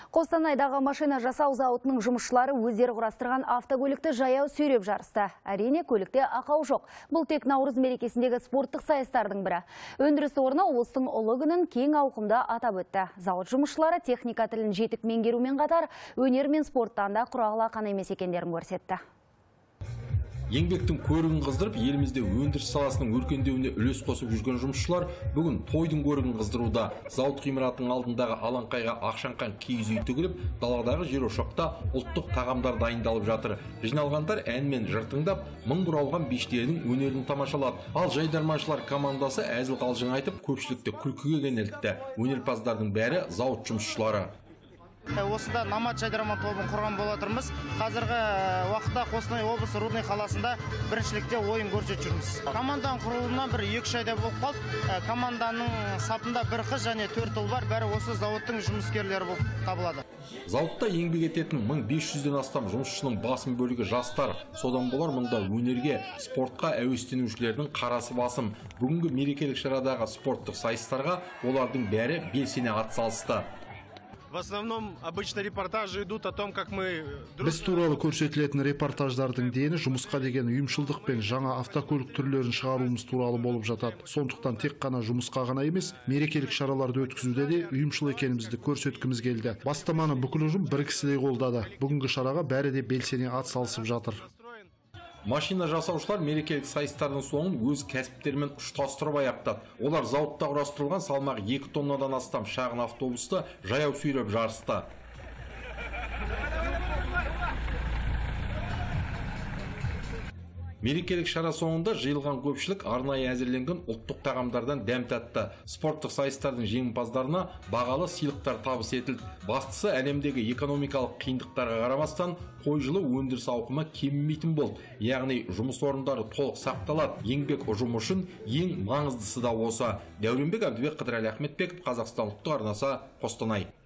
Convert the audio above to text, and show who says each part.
Speaker 1: Қостанайдағы машина жасау зауытының жұмысшылары өздері құрастырған автокөлікті жаяу сүйреп жарысты. Әрине, көлікте ақау жоқ. Бұл тек Наурыз мерекесіндегі спорттық сайыстардың бірі. Өндіріс орны облыстың ұлы күнін кең ауқымда атап өтті. Зауыт жұмысшылары техника тілін жетік меңгерумен қатар, өнер мен спорттан да құрағыла қана емес екендерін көрсетті.
Speaker 2: Еңбектің көрігін қыздырып, елімізде өндіріс саласының өркендеуіне үлес қосып жүрген жұмысшылар бүгін тойдың көрігін қыздыруда. Зауыт ғимаратының алдындағы алаңқайға ақшаңқан киіз үй тігіліп, даладағы жерошақта ұлттық тағамдар дайындалып жатыр. Жиналғандар әнмен жыртыңдап, мың бұралған биштердің өнерін тамашалады. Ал жайдарманшылар командасы әзіл-қалжың айтып, көпшілікті күлкіге кенелтті. Өнерпаздардың бәрі зауыт жұмысшылары.
Speaker 3: Осында намат жайдарман тобын құрған болатырмыз. Қазіргі уақытта Қостанай облысы Рудный қаласында біріншілікте ойын көрсетіп жүрміз. Команданың құрылуына бір 2 айда болып қалды. Команданың сапында бір қыз және 4 ұл бар. Бәрі осы зауыттың жұмыскерлері болып табылады.
Speaker 2: Зауытта еңбек ететін 1500-ден астам жұмысшының басым бөлігі жастар. Содан болар мұнда өнерге, спортқа әуестенушілердің қарасы басым. Бүгінгі мерекелік шарадағы спорттық сайыстарға олардың бәрі белсене атсалысты.
Speaker 4: В основном обычно репортажи идут о том, как мы...
Speaker 5: Біз туралы көрсетілетін репортаждардың дені жұмысқа деген ұйымшылдық пен жаңа автокөлік түрлерін шығаруымыз туралы болып жатады. Сондықтан тек қана жұмысқа ғана емес, мерекелік шараларды өткізуде де ұйымшыл екенімізді көрсеткіміз келді. Бастаманы бүкіл ұжым бір кісідей қолдады. Бүгінгі шараға бәрі де белсене атсалысып жатыр.
Speaker 2: Машина жасаушылар мерекелік сайыстардың соңын өз кәсіптерімен ұштастырып аяқтады. Олар зауытта құрастырылған салмағы 2 тоннадан астам шағын автобусты жаяу сүйреп жарысты. Мерекелік шара соңында жиылған көпшілік арнайы әзірленген ұлттық тағамдардан дәм татты. Спорттық сайыстардың жеңімпаздарына бағалы сыйлықтар табыс етілді. Бастысы әлемдегі экономикалық қиындықтарға қарамастан қой жылы өндіріс ауқымы кемімейтін болды. Яғни жұмыс орындары толық сақталады. Еңбек ұжымы үшін ең маңыздысы да осы. Дәуренбек Әбдібек, Қыдырәлі Ахметбеков, Қазақстан ұлттық арнасы, Қостанай.